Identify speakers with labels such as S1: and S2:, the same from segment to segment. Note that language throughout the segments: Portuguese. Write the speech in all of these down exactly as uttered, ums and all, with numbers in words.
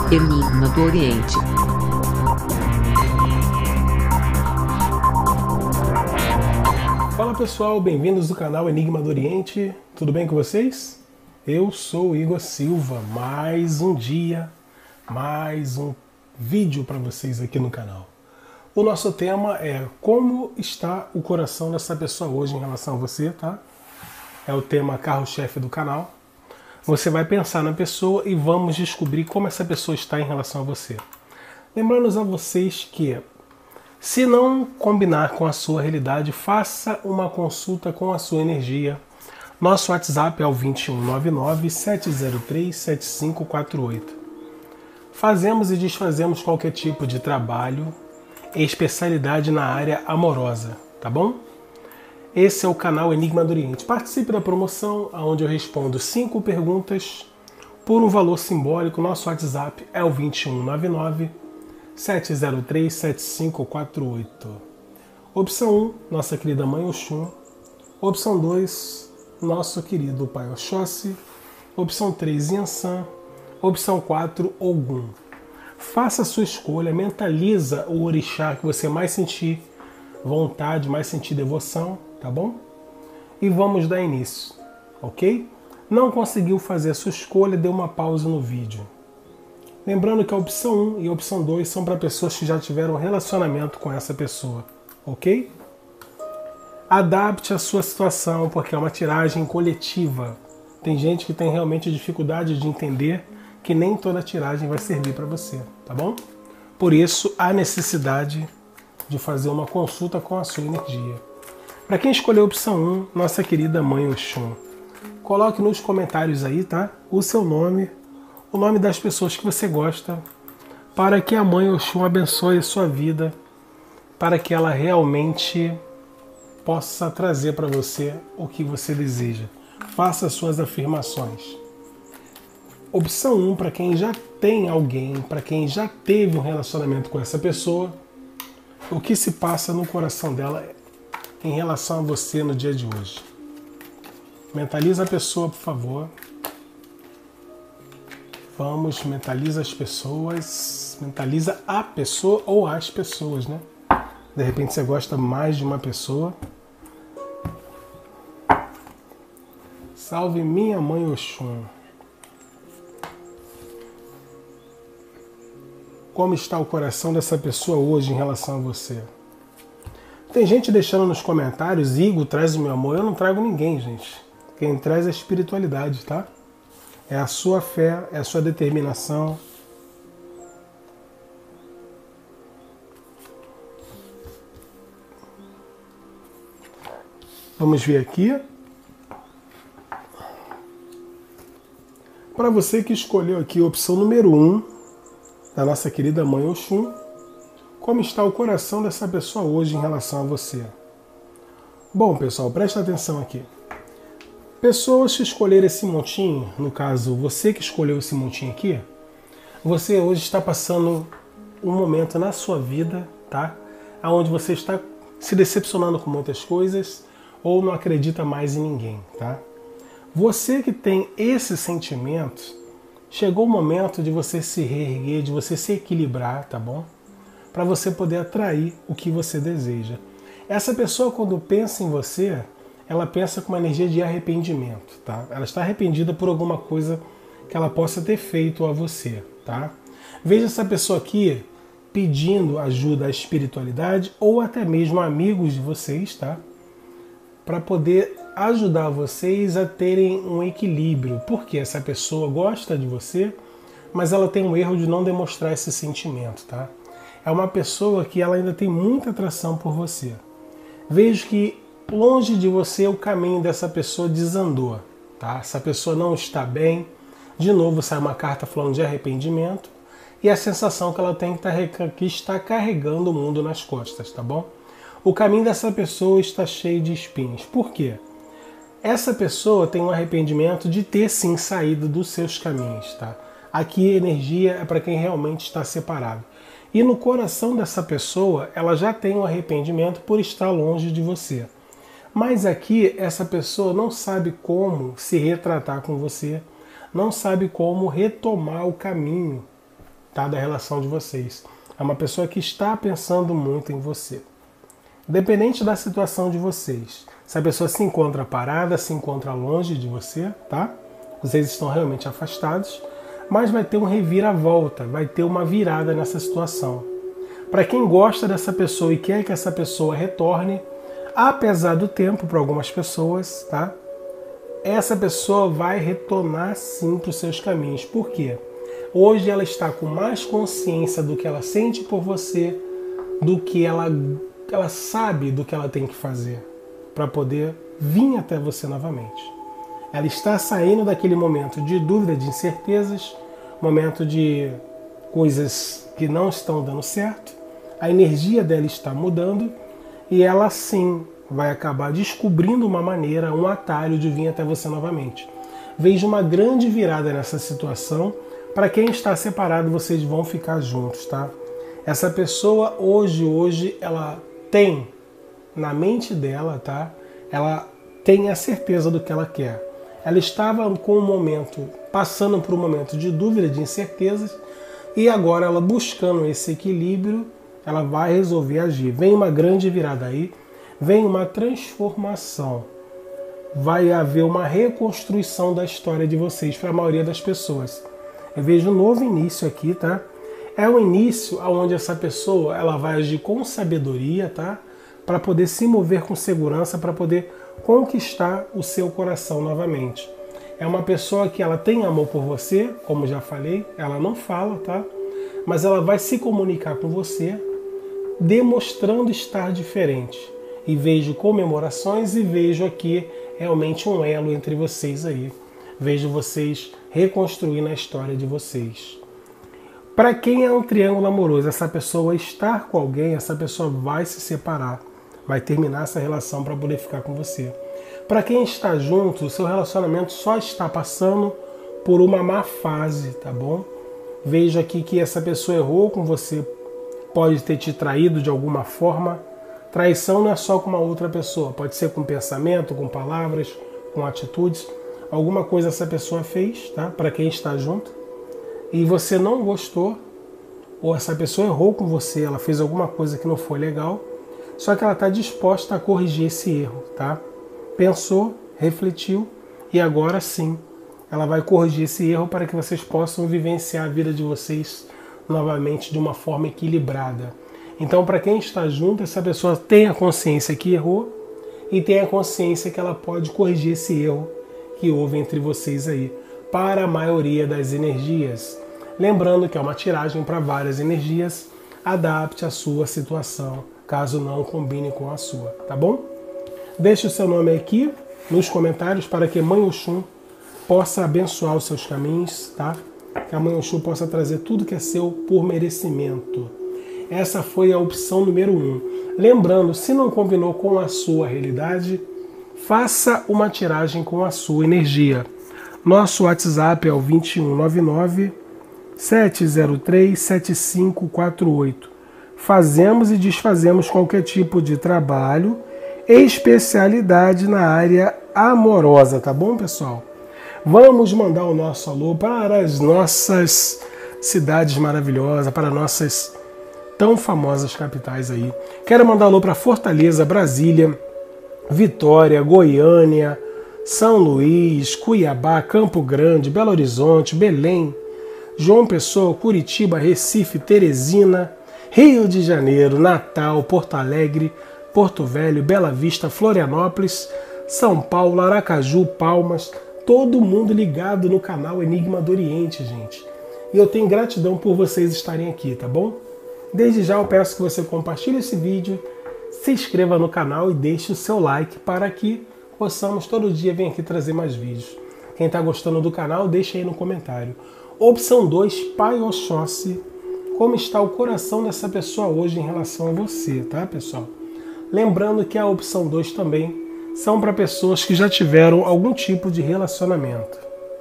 S1: Enigma do Oriente.
S2: Fala pessoal, bem-vindos ao canal Enigma do Oriente. Tudo bem com vocês? Eu sou o Igor Silva. Mais um dia, mais um vídeo para vocês aqui no canal. O nosso tema é como está o coração dessa pessoa hoje em relação a você, tá? É o tema carro-chefe do canal. Você vai pensar na pessoa e vamos descobrir como essa pessoa está em relação a você. Lembrando a vocês que, se não combinar com a sua realidade, faça uma consulta com a sua energia. Nosso WhatsApp é o dois um nove nove, sete zero três, sete cinco quatro oito. Fazemos e desfazemos qualquer tipo de trabalho e especialidade na área amorosa, tá bom? Esse é o canal Enigma do Oriente. Participe da promoção, onde eu respondo cinco perguntas por um valor simbólico. Nosso WhatsApp é o dois um nove nove, sete zero três, sete cinco quatro oito. Opção um, nossa querida Mãe Oxum. Opção dois, nosso querido Pai Oxóssi. Opção três, Yansan. Opção quatro, Ogum. Faça a sua escolha, mentaliza o orixá que você mais sentir vontade, mais sentir devoção, tá bom? E vamos dar início, ok? Não conseguiu fazer a sua escolha, dê uma pausa no vídeo. Lembrando que a opção um e a opção dois são para pessoas que já tiveram relacionamento com essa pessoa, ok? Adapte a sua situação, porque é uma tiragem coletiva. Tem gente que tem realmente dificuldade de entender que nem toda tiragem vai servir para você, tá bom? Por isso, há necessidade de fazer uma consulta com a sua energia. Para quem escolheu a opção um, nossa querida Mãe Oxum, coloque nos comentários aí, tá? O seu nome, o nome das pessoas que você gosta, para que a Mãe Oxum abençoe a sua vida, para que ela realmente possa trazer para você o que você deseja. Faça suas afirmações. Opção um, para quem já tem alguém, para quem já teve um relacionamento com essa pessoa, o que se passa no coração dela em relação a você no dia de hoje. Mentaliza a pessoa, por favor. Vamos, mentaliza as pessoas. Mentaliza a pessoa ou as pessoas, né? De repente você gosta mais de uma pessoa. Salve minha Mãe Oxum. Como está o coração dessa pessoa hoje em relação a você? Tem gente deixando nos comentários, Igor, traz o meu amor. Eu não trago ninguém, gente. Quem traz é a espiritualidade, tá? É a sua fé, é a sua determinação. Vamos ver aqui. Para você que escolheu aqui a opção número um, da nossa querida Mãe Oxum, como está o coração dessa pessoa hoje em relação a você? Bom, pessoal, presta atenção aqui. Pessoas que escolheram esse montinho, no caso, você que escolheu esse montinho aqui, você hoje está passando um momento na sua vida, tá? Onde você está se decepcionando com muitas coisas ou não acredita mais em ninguém, tá? Você que tem esse sentimento, chegou o momento de você se reerguer, de você se equilibrar, tá bom? Para você poder atrair o que você deseja. Essa pessoa, quando pensa em você, ela pensa com uma energia de arrependimento, tá? Ela está arrependida por alguma coisa que ela possa ter feito a você, tá? Veja essa pessoa aqui pedindo ajuda à espiritualidade ou até mesmo amigos de vocês, tá? Para poder ajudar vocês a terem um equilíbrio, porque essa pessoa gosta de você, mas ela tem um erro de não demonstrar esse sentimento, tá? É uma pessoa que ela ainda tem muita atração por você. Vejo que longe de você o caminho dessa pessoa desandou, tá? Essa pessoa não está bem. De novo sai uma carta falando de arrependimento e a sensação que ela tem que está carregando o mundo nas costas, tá bom? O caminho dessa pessoa está cheio de espinhos. Por quê? Essa pessoa tem um arrependimento de ter sim saído dos seus caminhos, tá? Aqui a energia é para quem realmente está separado. E no coração dessa pessoa, ela já tem um arrependimento por estar longe de você. Mas aqui essa pessoa não sabe como se retratar com você, não sabe como retomar o caminho tá, da relação de vocês. É uma pessoa que está pensando muito em você. Independente da situação de vocês, se a pessoa se encontra parada, se encontra longe de você, tá? Vocês estão realmente afastados, mas vai ter um reviravolta, vai ter uma virada nessa situação. Para quem gosta dessa pessoa e quer que essa pessoa retorne, apesar do tempo para algumas pessoas, tá? Essa pessoa vai retornar sim para os seus caminhos. Por quê? Hoje ela está com mais consciência do que ela sente por você, do que ela, ela sabe do que ela tem que fazer para poder vir até você novamente. Ela está saindo daquele momento de dúvida, de incertezas, momento de coisas que não estão dando certo. A energia dela está mudando e ela sim vai acabar descobrindo uma maneira, um atalho de vir até você novamente. Vejo uma grande virada nessa situação. Para quem está separado, vocês vão ficar juntos, tá? Essa pessoa hoje, hoje, ela tem na mente dela, tá? Ela tem a certeza do que ela quer. Ela estava com um momento, passando por um momento de dúvida, de incertezas, e agora ela buscando esse equilíbrio, ela vai resolver agir. Vem uma grande virada aí, vem uma transformação. Vai haver uma reconstrução da história de vocês para a maioria das pessoas. Eu vejo um novo início aqui, tá? É um início onde essa pessoa ela vai agir com sabedoria, tá? Para poder se mover com segurança, para poder conquistar o seu coração novamente. É uma pessoa que ela tem amor por você, como já falei, ela não fala, tá? Mas ela vai se comunicar com você, demonstrando estar diferente. E vejo comemorações e vejo aqui realmente um elo entre vocês aí. Vejo vocês reconstruindo a história de vocês. Para quem é um triângulo amoroso, essa pessoa estar com alguém, essa pessoa vai se separar, vai terminar essa relação para poder ficar com você. Para quem está junto, o seu relacionamento só está passando por uma má fase, tá bom? Vejo aqui que essa pessoa errou com você, pode ter te traído de alguma forma. Traição não é só com uma outra pessoa, pode ser com pensamento, com palavras, com atitudes. Alguma coisa essa pessoa fez, tá? Para quem está junto, e você não gostou, ou essa pessoa errou com você, ela fez alguma coisa que não foi legal, só que ela está disposta a corrigir esse erro, tá? Pensou, refletiu, e agora sim, ela vai corrigir esse erro para que vocês possam vivenciar a vida de vocês novamente de uma forma equilibrada. Então, para quem está junto, essa pessoa tem a consciência que errou e tem a consciência que ela pode corrigir esse erro que houve entre vocês aí, para a maioria das energias. Lembrando que é uma tiragem para várias energias, adapte a sua situação, caso não combine com a sua, tá bom? Deixe o seu nome aqui nos comentários para que Mãe Oxum possa abençoar os seus caminhos, tá? Que a Mãe Oxum possa trazer tudo que é seu por merecimento. Essa foi a opção número um. Lembrando, se não combinou com a sua realidade, faça uma tiragem com a sua energia. Nosso WhatsApp é o dois um nove nove, sete zero três, sete cinco quatro oito. Fazemos e desfazemos qualquer tipo de trabalho e especialidade na área amorosa, tá bom, pessoal? Vamos mandar o nosso alô para as nossas cidades maravilhosas, para nossas tão famosas capitais aí. Quero mandar alô para Fortaleza, Brasília, Vitória, Goiânia, São Luís, Cuiabá, Campo Grande, Belo Horizonte, Belém, João Pessoa, Curitiba, Recife, Teresina, Rio de Janeiro, Natal, Porto Alegre, Porto Velho, Bela Vista, Florianópolis, São Paulo, Aracaju, Palmas, todo mundo ligado no canal Enigma do Oriente, gente. E eu tenho gratidão por vocês estarem aqui, tá bom? Desde já eu peço que você compartilhe esse vídeo, se inscreva no canal e deixe o seu like para que possamos todo dia vir aqui trazer mais vídeos. Quem está gostando do canal, deixa aí no comentário. Opção dois, Pai Oxóssi. Como está o coração dessa pessoa hoje em relação a você, tá, pessoal? Lembrando que a opção dois também são para pessoas que já tiveram algum tipo de relacionamento.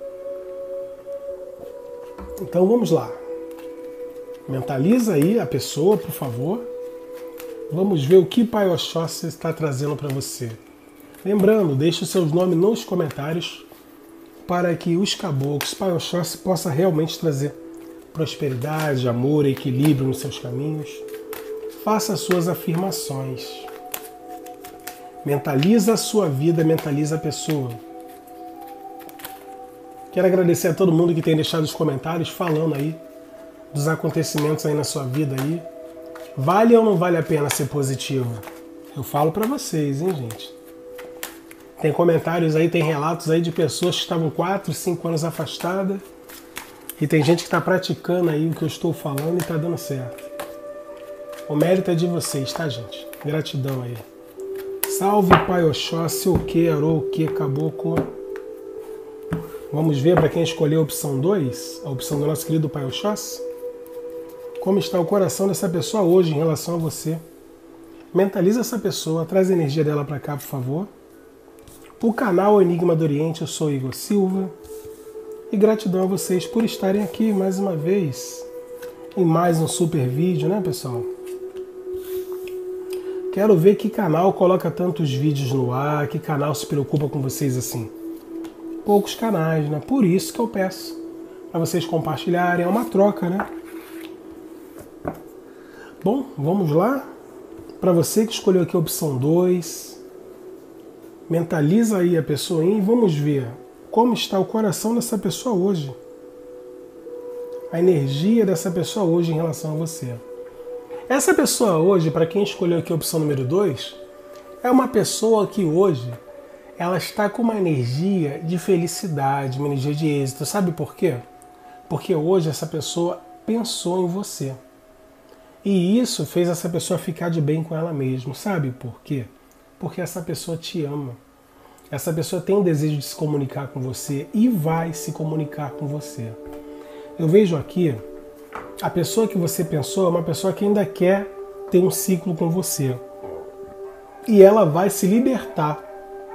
S2: Então vamos lá. Mentaliza aí a pessoa, por favor. Vamos ver o que Pai Oxóssi está trazendo para você. Lembrando, deixe o seu nome nos comentários para que os caboclos, Pai Oxóssi, possa realmente trazer prosperidade, amor, equilíbrio nos seus caminhos. Faça as suas afirmações. Mentaliza a sua vida, mentaliza a pessoa. Quero agradecer a todo mundo que tem deixado os comentários falando aí dos acontecimentos aí na sua vida aí. Vale ou não vale a pena ser positivo? Eu falo pra vocês, hein, gente? Tem comentários aí, tem relatos aí de pessoas que estavam quatro, cinco anos afastadas. E tem gente que está praticando aí o que eu estou falando e está dando certo. O mérito é de vocês, tá, gente? Gratidão aí. Salve, Pai Oxóssi, o que, Arô, o que, Caboclo. Vamos ver para quem escolheu a opção dois, a opção do nosso querido Pai Oxóssi. Como está o coração dessa pessoa hoje em relação a você? Mentaliza essa pessoa, traz a energia dela para cá, por favor. O canal Enigma do Oriente, eu sou Igor Silva. E gratidão a vocês por estarem aqui mais uma vez em mais um super vídeo, né, pessoal? Quero ver que canal coloca tantos vídeos no ar, que canal se preocupa com vocês assim. Poucos canais, né? Por isso que eu peço para vocês compartilharem, é uma troca, né? Bom, vamos lá. Para você que escolheu aqui a opção dois, mentaliza aí a pessoa e vamos ver como está o coração dessa pessoa hoje. A energia dessa pessoa hoje em relação a você. Essa pessoa hoje, para quem escolheu aqui a opção número dois, é uma pessoa que hoje ela está com uma energia de felicidade, uma energia de êxito. Sabe por quê? Porque hoje essa pessoa pensou em você. E isso fez essa pessoa ficar de bem com ela mesma. Sabe por quê? Porque essa pessoa te ama. Essa pessoa tem o desejo de se comunicar com você e vai se comunicar com você. Eu vejo aqui, a pessoa que você pensou é uma pessoa que ainda quer ter um ciclo com você. E ela vai se libertar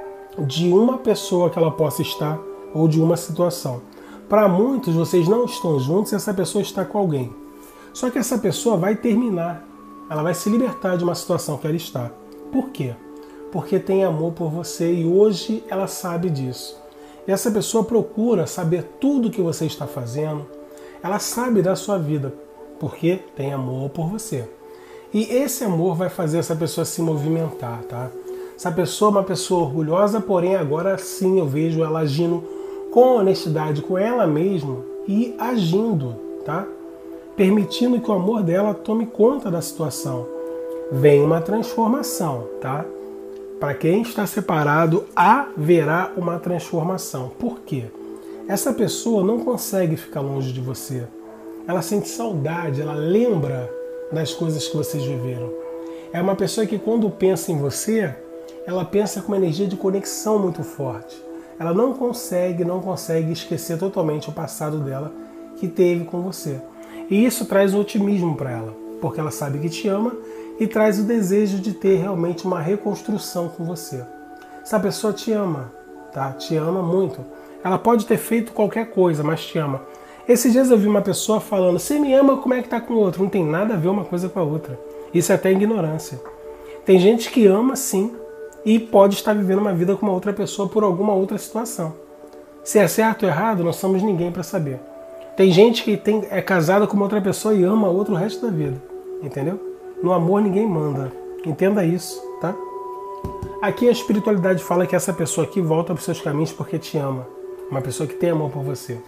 S2: de uma pessoa que ela possa estar ou de uma situação. Para muitos, vocês não estão juntos e essa pessoa está com alguém. Só que essa pessoa vai terminar. Ela vai se libertar de uma situação que ela está. Por quê? Porque tem amor por você e hoje ela sabe disso. E essa pessoa procura saber tudo que você está fazendo. Ela sabe da sua vida, porque tem amor por você. E esse amor vai fazer essa pessoa se movimentar, tá? Essa pessoa é uma pessoa orgulhosa, porém agora sim eu vejo ela agindo com honestidade com ela mesma e agindo, tá? Permitindo que o amor dela tome conta da situação. Vem uma transformação, tá? Para quem está separado, haverá uma transformação. Por quê? Essa pessoa não consegue ficar longe de você. Ela sente saudade, ela lembra das coisas que vocês viveram. É uma pessoa que quando pensa em você, ela pensa com uma energia de conexão muito forte. Ela não consegue, não consegue esquecer totalmente o passado dela que teve com você. E isso traz um otimismo para ela, porque ela sabe que te ama e traz o desejo de ter realmente uma reconstrução com você. Essa pessoa te ama, tá? Te ama muito. Ela pode ter feito qualquer coisa, mas te ama. Esses dias eu vi uma pessoa falando, você me ama, como é que tá com o outro? Não tem nada a ver uma coisa com a outra. Isso é até ignorância. Tem gente que ama sim e pode estar vivendo uma vida com uma outra pessoa por alguma outra situação. Se é certo ou errado, nós somos ninguém para saber. Tem gente que tem, é casada com uma outra pessoa e ama a outra o resto da vida. Entendeu? No amor ninguém manda. Entenda isso, tá? Aqui a espiritualidade fala que essa pessoa aqui volta para os seus caminhos porque te ama. Uma pessoa que tem amor por você.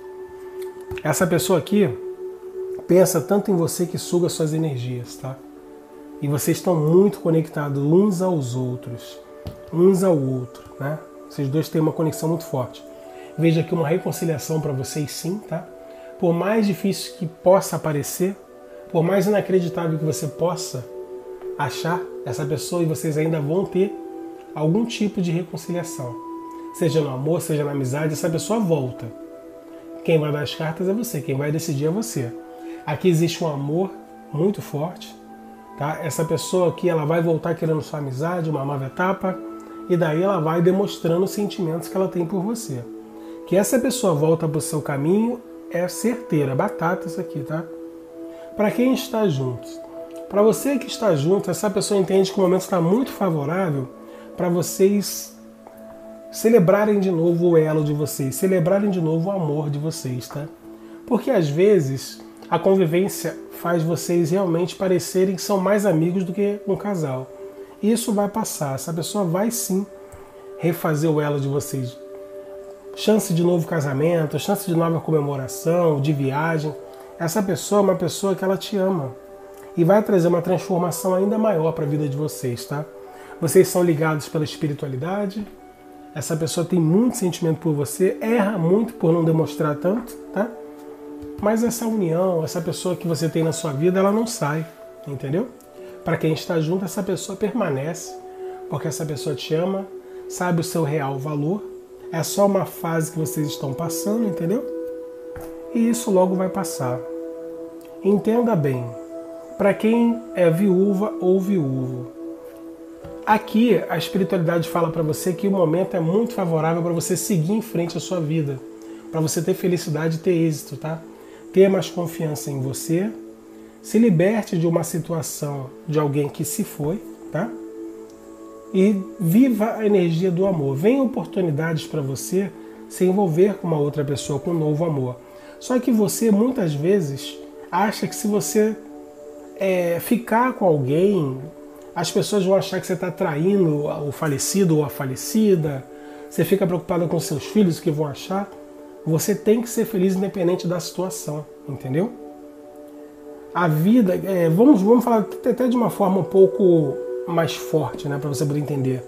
S2: Essa pessoa aqui pensa tanto em você que suga suas energias, tá? E vocês estão muito conectados uns aos outros. Uns ao outro, né? Vocês dois têm uma conexão muito forte. Veja aqui uma reconciliação para vocês sim, tá? Por mais difícil que possa parecer, por mais inacreditável que você possa achar essa pessoa, e vocês ainda vão ter algum tipo de reconciliação. Seja no amor, seja na amizade, essa pessoa volta. Quem vai dar as cartas é você, quem vai decidir é você. Aqui existe um amor muito forte, tá? Essa pessoa aqui, ela vai voltar querendo sua amizade, uma nova etapa, e daí ela vai demonstrando os sentimentos que ela tem por você. Que essa pessoa volta para o seu caminho é certeira, batata isso aqui, tá? Para quem está junto. Para você que está junto, essa pessoa entende que o momento está muito favorável para vocês celebrarem de novo o elo de vocês, celebrarem de novo o amor de vocês, tá? Porque às vezes A convivência faz vocês realmente parecerem que são mais amigos do que um casal. E isso vai passar. Essa pessoa vai sim refazer o elo de vocês. Chance de novo casamento, chance de nova comemoração, de viagem. Essa pessoa é uma pessoa que ela te ama. E vai trazer uma transformação ainda maior para a vida de vocês, tá? Vocês são ligados pela espiritualidade. Essa pessoa tem muito sentimento por você, erra muito por não demonstrar tanto, tá? Mas essa união, essa pessoa que você tem na sua vida, ela não sai, entendeu? Para quem está junto, essa pessoa permanece, porque essa pessoa te ama, sabe o seu real valor, é só uma fase que vocês estão passando, entendeu? E isso logo vai passar. Entenda bem, para quem é viúva ou viúvo, aqui a espiritualidade fala para você que o momento é muito favorável para você seguir em frente a sua vida, para você ter felicidade e ter êxito, tá? Ter mais confiança em você, se liberte de uma situação de alguém que se foi, tá? E viva a energia do amor. Vem oportunidades para você se envolver com uma outra pessoa, com um novo amor. Só que você, muitas vezes, acha que se você é, ficar com alguém, as pessoas vão achar que você está traindo o falecido ou a falecida, você fica preocupada com seus filhos, o que vão achar. Você tem que ser feliz independente da situação, entendeu? A vida, é, vamos, vamos falar até de uma forma um pouco mais forte, né, para você poder entender.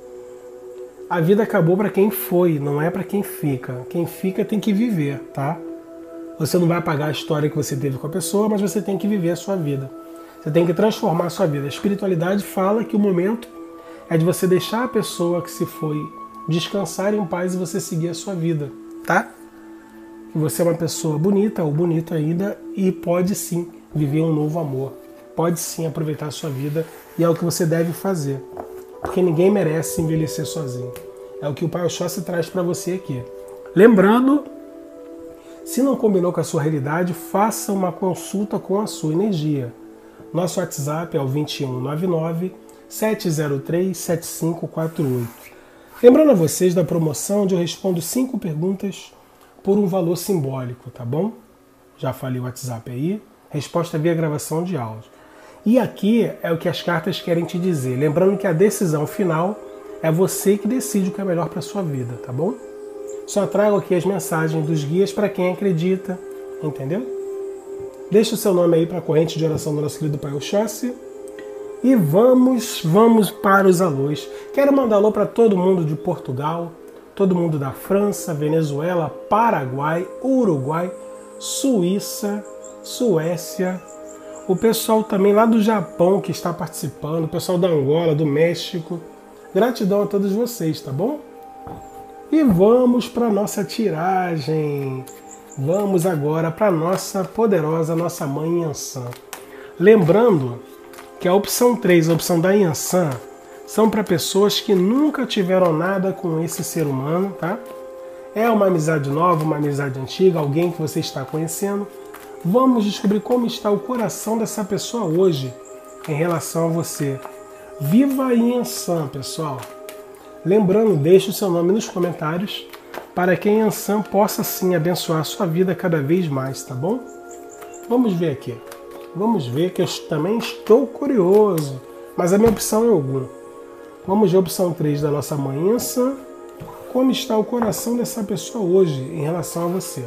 S2: A vida acabou para quem foi, não é para quem fica. Quem fica tem que viver, tá? Você não vai apagar a história que você teve com a pessoa, mas você tem que viver a sua vida. Você tem que transformar a sua vida. A espiritualidade fala que o momento é de você deixar a pessoa que se foi descansar em paz e você seguir a sua vida, tá? Que você é uma pessoa bonita ou bonito ainda e pode sim viver um novo amor. Pode sim aproveitar a sua vida e é o que você deve fazer. Porque ninguém merece envelhecer sozinho. É o que o Pai Oxóssi traz para você aqui. Lembrando, se não combinou com a sua realidade, faça uma consulta com a sua energia. Nosso WhatsApp é o dois um nove nove, sete zero três, sete cinco quatro oito. Lembrando a vocês da promoção onde eu respondo cinco perguntas por um valor simbólico, tá bom? Já falei o WhatsApp aí. Resposta via gravação de áudio. E aqui é o que as cartas querem te dizer. Lembrando que a decisão final é você que decide o que é melhor para sua vida, tá bom? Só trago aqui as mensagens dos guias para quem acredita, entendeu? Deixa o seu nome aí para a corrente de oração do nosso querido Pai Oxóssi. E vamos, vamos para os alôs. Quero mandar alô para todo mundo de Portugal, todo mundo da França, Venezuela, Paraguai, Uruguai, Suíça, Suécia, o pessoal também lá do Japão que está participando, o pessoal da Angola, do México. Gratidão a todos vocês, tá bom? E vamos para a nossa tiragem. Vamos agora para a nossa poderosa, nossa mãe Yansan. Lembrando que a opção três, a opção da Yansan, são para pessoas que nunca tiveram nada com esse ser humano, tá? É uma amizade nova, uma amizade antiga, alguém que você está conhecendo. Vamos descobrir como está o coração dessa pessoa hoje em relação a você. Viva a Yansan, pessoal! Lembrando, deixe o seu nome nos comentários para que a Yansan possa sim abençoar a sua vida cada vez mais, tá bom? Vamos ver aqui. Vamos ver que eu também estou curioso, mas a minha opção é Ogum. Vamos ver a opção três da nossa mãe Yansan. Como está o coração dessa pessoa hoje em relação a você?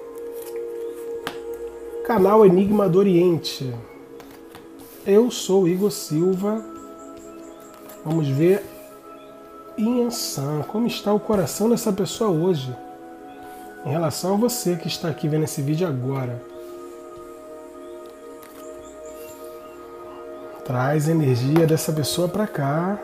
S2: Canal Enigma do Oriente. Eu sou Igor Silva. Vamos ver Yansan, como está o coração dessa pessoa hoje em relação a você que está aqui vendo esse vídeo agora. Traz a energia dessa pessoa para cá.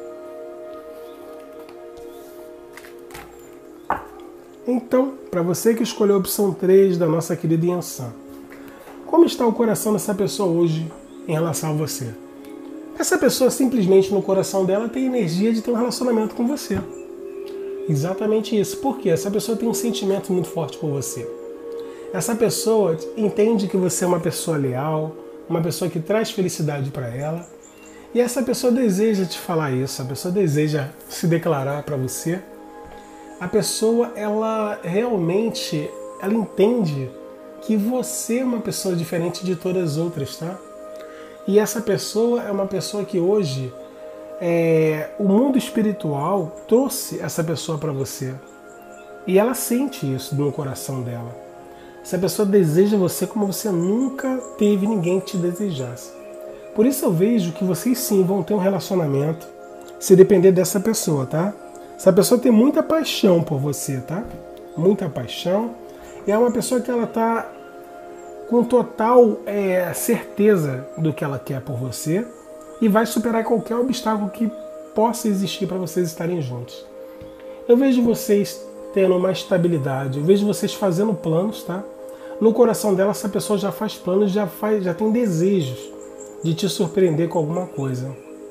S2: Então, para você que escolheu a opção três da nossa querida Yansan, como está o coração dessa pessoa hoje em relação a você? Essa pessoa simplesmente no coração dela tem energia de ter um relacionamento com você. Exatamente isso. Por quê? Essa pessoa tem um sentimento muito forte por você. Essa pessoa entende que você é uma pessoa leal, uma pessoa que traz felicidade para ela. E essa pessoa deseja te falar isso, a pessoa deseja se declarar para você. A pessoa, ela realmente, ela entende que você é uma pessoa diferente de todas as outras, tá? E essa pessoa é uma pessoa que hoje é, o mundo espiritual trouxe essa pessoa para você. E ela sente isso no coração dela. Essa pessoa deseja você como você nunca teve ninguém que te desejasse. Por isso eu vejo que vocês sim vão ter um relacionamento se depender dessa pessoa, tá? Essa pessoa tem muita paixão por você, tá? Muita paixão. E é uma pessoa que ela tá com total é, certeza do que ela quer por você e vai superar qualquer obstáculo que possa existir para vocês estarem juntos. Eu vejo vocês tendo uma estabilidade, eu vejo vocês fazendo planos, tá? No coração dela, essa pessoa já faz planos, já, faz, já tem desejos de te surpreender com alguma coisa.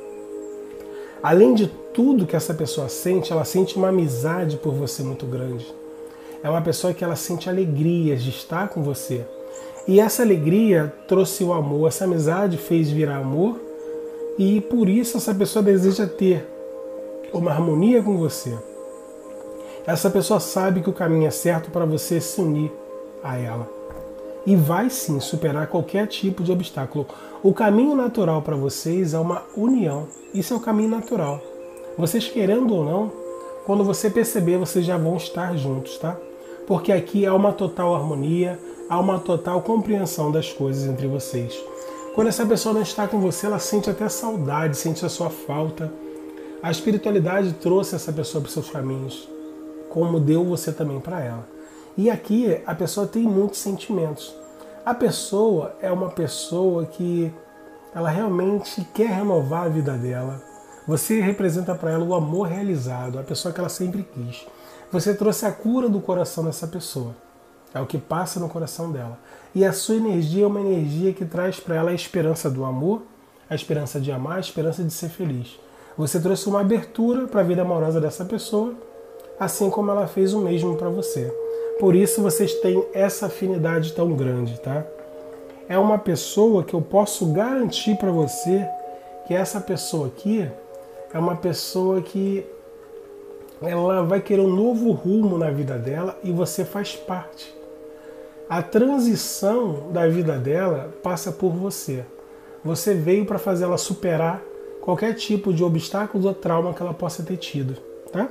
S2: Além de tudo que essa pessoa sente, ela sente uma amizade por você muito grande. É uma pessoa que ela sente alegria de estar com você. E essa alegria trouxe o amor, essa amizade fez virar amor. E por isso essa pessoa deseja ter uma harmonia com você. Essa pessoa sabe que o caminho é certo para você se unir a ela. E vai sim superar qualquer tipo de obstáculo. O caminho natural para vocês é uma união. Isso é o caminho natural. Vocês querendo ou não, quando você perceber, vocês já vão estar juntos, tá? Porque aqui há uma total harmonia, há uma total compreensão das coisas entre vocês. Quando essa pessoa não está com você, ela sente até saudade, sente a sua falta. A espiritualidade trouxe essa pessoa para os seus caminhos, como deu você também para ela. E aqui a pessoa tem muitos sentimentos. A pessoa é uma pessoa que ela realmente quer renovar a vida dela. Você representa para ela o amor realizado, a pessoa que ela sempre quis. Você trouxe a cura do coração dessa pessoa. É o que passa no coração dela. E a sua energia é uma energia que traz para ela a esperança do amor, a esperança de amar, a esperança de ser feliz. Você trouxe uma abertura para a vida amorosa dessa pessoa, assim como ela fez o mesmo para você. Por isso vocês têm essa afinidade tão grande, tá? É uma pessoa que eu posso garantir para você que essa pessoa aqui é uma pessoa que ela vai querer um novo rumo na vida dela e você faz parte. A transição da vida dela passa por você. Você veio para fazer ela superar qualquer tipo de obstáculo ou trauma que ela possa ter tido, tá?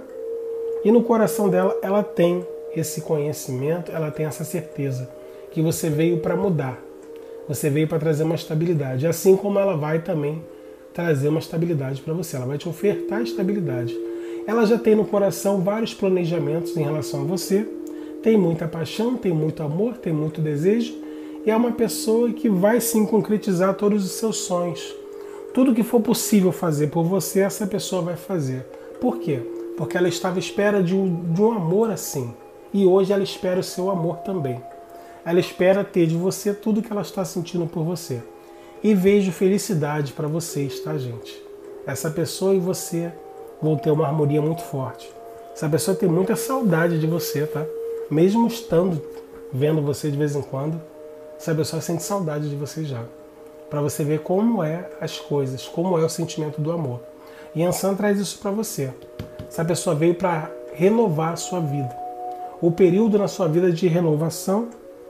S2: E no coração dela, ela tem esse conhecimento, ela tem essa certeza que você veio para mudar. Você veio para trazer uma estabilidade, assim como ela vai também trazer uma estabilidade para você. Ela vai te ofertar estabilidade. Ela já tem no coração vários planejamentos em relação a você, tem muita paixão, tem muito amor, tem muito desejo, e é uma pessoa que vai sim concretizar todos os seus sonhos. Tudo que for possível fazer por você, essa pessoa vai fazer. Por quê? Porque ela estava à espera de um, de um amor assim. E hoje ela espera o seu amor também. Ela espera ter de você tudo que ela está sentindo por você. E vejo felicidade para vocês, tá, gente? Essa pessoa e você vão ter uma harmonia muito forte. Essa pessoa tem muita saudade de você, tá? Mesmo estando vendo você de vez em quando, essa pessoa sente saudade de você já. Para você ver como é as coisas, como é o sentimento do amor. E Yansan traz isso para você. Essa pessoa veio para renovar a sua vida. O período na sua vida de renovação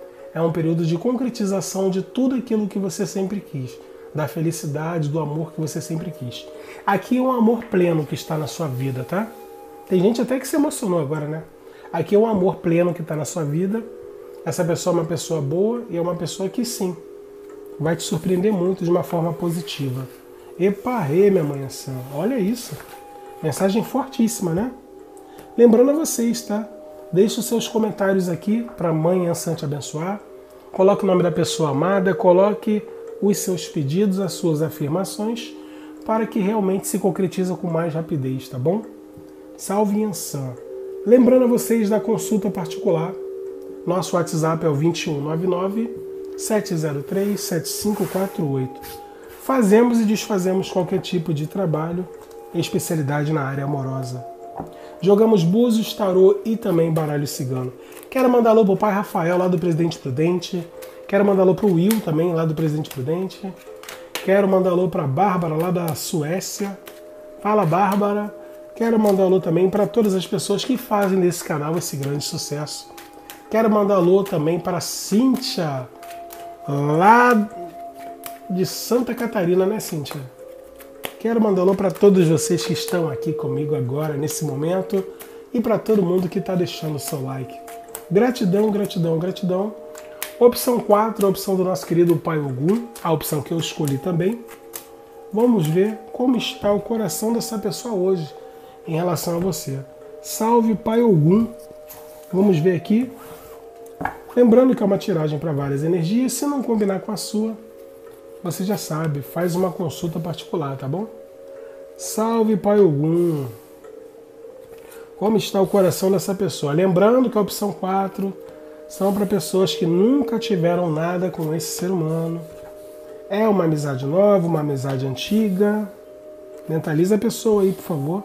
S2: é um período de concretização de tudo aquilo que você sempre quis. Da felicidade, do amor que você sempre quis. Aqui é um amor pleno que está na sua vida, tá? Tem gente até que se emocionou agora, né? Aqui é um amor pleno que está na sua vida. Essa pessoa é uma pessoa boa e é uma pessoa que sim, vai te surpreender muito de uma forma positiva. Epa, rê, minha mãe Yansan. Olha isso. Mensagem fortíssima, né? Lembrando a vocês, tá? Deixe os seus comentários aqui para a mãe Yansan te abençoar. Coloque o nome da pessoa amada, coloque os seus pedidos, as suas afirmações, para que realmente se concretize com mais rapidez, tá bom? Salve Yansan. Lembrando a vocês da consulta particular, nosso WhatsApp é o dois um nove nove, sete zero três, sete cinco quatro oito. Fazemos e desfazemos qualquer tipo de trabalho, especialidade na área amorosa. Jogamos búzios, tarô e também baralho cigano. Quero mandar alô pro pai Rafael, lá do Presidente Prudente. Quero mandar alô pro Will também, lá do Presidente Prudente. Quero mandar alô pra Bárbara, lá da Suécia. Fala, Bárbara. Quero mandar alô também para todas as pessoas que fazem desse canal esse grande sucesso. Quero mandar alô também para a Cíntia, lá de Santa Catarina, né, Cíntia? Quero mandar alô para todos vocês que estão aqui comigo agora, nesse momento, e para todo mundo que está deixando o seu like. Gratidão, gratidão, gratidão. Opção quatro, a opção do nosso querido Pai Ogum, a opção que eu escolhi também. Vamos ver como está o coração dessa pessoa hoje em relação a você. Salve Pai Ogum. Vamos ver aqui. Lembrando que é uma tiragem para várias energias. Se não combinar com a sua, você já sabe, faz uma consulta particular, tá bom? Salve Pai Ogum. Como está o coração dessa pessoa? Lembrando que a opção quatro são para pessoas que nunca tiveram nada com esse ser humano. É uma amizade nova, uma amizade antiga. Mentaliza a pessoa aí, por favor.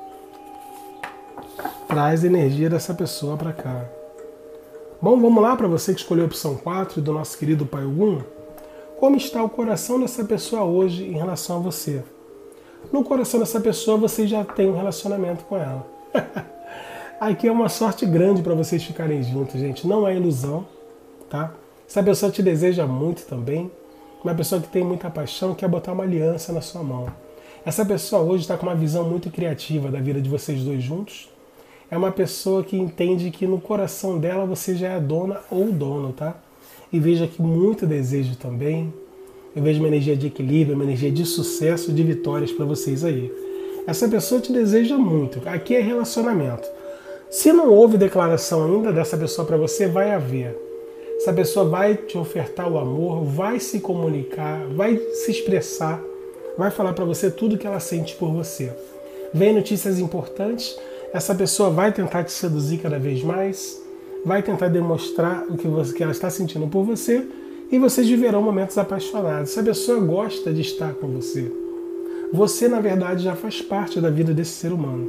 S2: Traz a energia dessa pessoa para cá. Bom, vamos lá para você que escolheu a opção quatro do nosso querido Pai Ogum. Como está o coração dessa pessoa hoje em relação a você? No coração dessa pessoa você já tem um relacionamento com ela. Aqui é uma sorte grande para vocês ficarem juntos, gente. Não é ilusão, tá? Essa pessoa te deseja muito também. Uma pessoa que tem muita paixão, quer botar uma aliança na sua mão. Essa pessoa hoje está com uma visão muito criativa da vida de vocês dois juntos. É uma pessoa que entende que no coração dela você já é a dona ou o dono, tá? E veja aqui muito desejo também. Eu vejo uma energia de equilíbrio, uma energia de sucesso, de vitórias para vocês aí. Essa pessoa te deseja muito. Aqui é relacionamento. Se não houve declaração ainda dessa pessoa para você, vai haver. Essa pessoa vai te ofertar o amor, vai se comunicar, vai se expressar, vai falar para você tudo que ela sente por você. Vem notícias importantes, essa pessoa vai tentar te seduzir cada vez mais, vai tentar demonstrar o que, você, que ela está sentindo por você e vocês viverão momentos apaixonados. Essa pessoa gosta de estar com você. Você, na verdade, já faz parte da vida desse ser humano.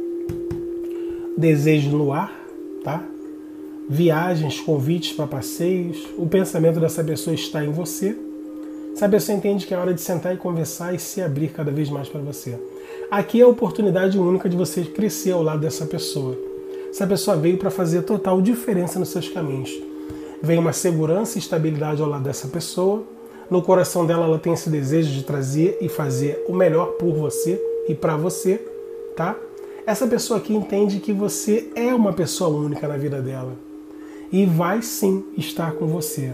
S2: Desejo no ar, tá? Viagens, convites para passeios, o pensamento dessa pessoa está em você. Essa pessoa entende que é hora de sentar e conversar e se abrir cada vez mais para você. Aqui é a oportunidade única de você crescer ao lado dessa pessoa. Essa pessoa veio para fazer total diferença nos seus caminhos. Vem uma segurança e estabilidade ao lado dessa pessoa. No coração dela ela tem esse desejo de trazer e fazer o melhor por você e para você, tá? Essa pessoa aqui entende que você é uma pessoa única na vida dela. E vai sim estar com você.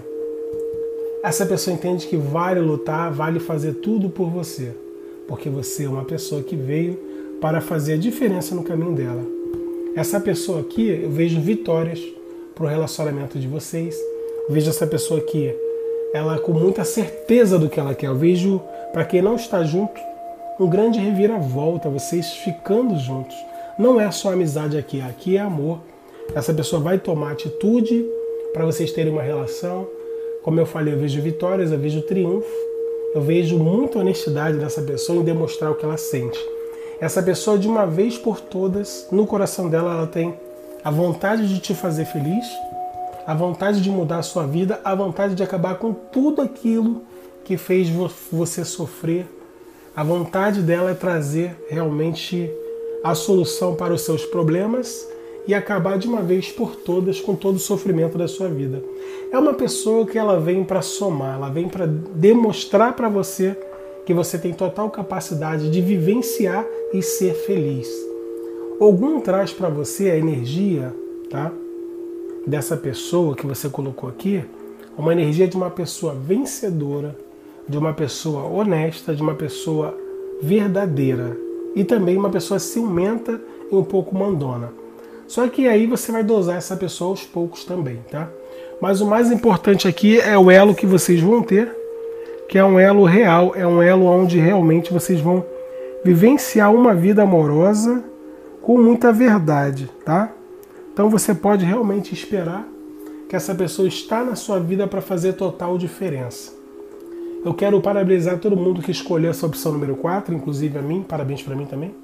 S2: Essa pessoa entende que vale lutar, vale fazer tudo por você, porque você é uma pessoa que veio para fazer a diferença no caminho dela. Essa pessoa aqui, eu vejo vitórias para o relacionamento de vocês. Eu vejo essa pessoa aqui, ela com muita certeza do que ela quer. Eu vejo, para quem não está junto, um grande reviravolta, vocês ficando juntos. Não é só amizade aqui, aqui é amor. Essa pessoa vai tomar atitude para vocês terem uma relação. Como eu falei, eu vejo vitórias, eu vejo triunfo. Eu vejo muita honestidade dessa pessoa em demonstrar o que ela sente. Essa pessoa, de uma vez por todas, no coração dela, ela tem a vontade de te fazer feliz, a vontade de mudar a sua vida, a vontade de acabar com tudo aquilo que fez você sofrer. A vontade dela é trazer realmente a solução para os seus problemas e acabar de uma vez por todas com todo o sofrimento da sua vida. É uma pessoa que ela vem para somar, ela vem para demonstrar para você que você tem total capacidade de vivenciar e ser feliz. Ogum traz para você a energia, tá, dessa pessoa que você colocou aqui, uma energia de uma pessoa vencedora, de uma pessoa honesta, de uma pessoa verdadeira e também uma pessoa ciumenta e um pouco mandona. Só que aí você vai dosar essa pessoa aos poucos também, tá? Mas o mais importante aqui é o elo que vocês vão ter, que é um elo real, é um elo onde realmente vocês vão vivenciar uma vida amorosa com muita verdade, tá? Então você pode realmente esperar que essa pessoa está na sua vida para fazer total diferença. Eu quero parabenizar todo mundo que escolheu essa opção número quatro, inclusive a mim, parabéns para mim também.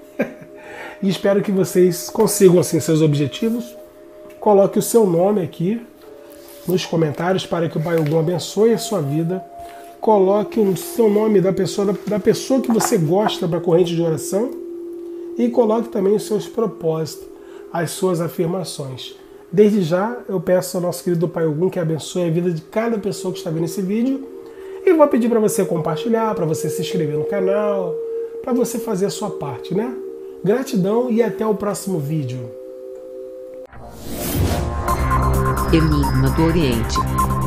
S2: E espero que vocês consigam assim seus objetivos. Coloque o seu nome aqui nos comentários para que o Pai Ogum abençoe a sua vida. Coloque o seu nome da pessoa, da pessoa que você gosta para a corrente de oração. E coloque também os seus propósitos, as suas afirmações. Desde já, eu peço ao nosso querido Pai Ogum que abençoe a vida de cada pessoa que está vendo esse vídeo. E vou pedir para você compartilhar, para você se inscrever no canal, para você fazer a sua parte, né? Gratidão e até o próximo vídeo.
S1: Enigma do Oriente.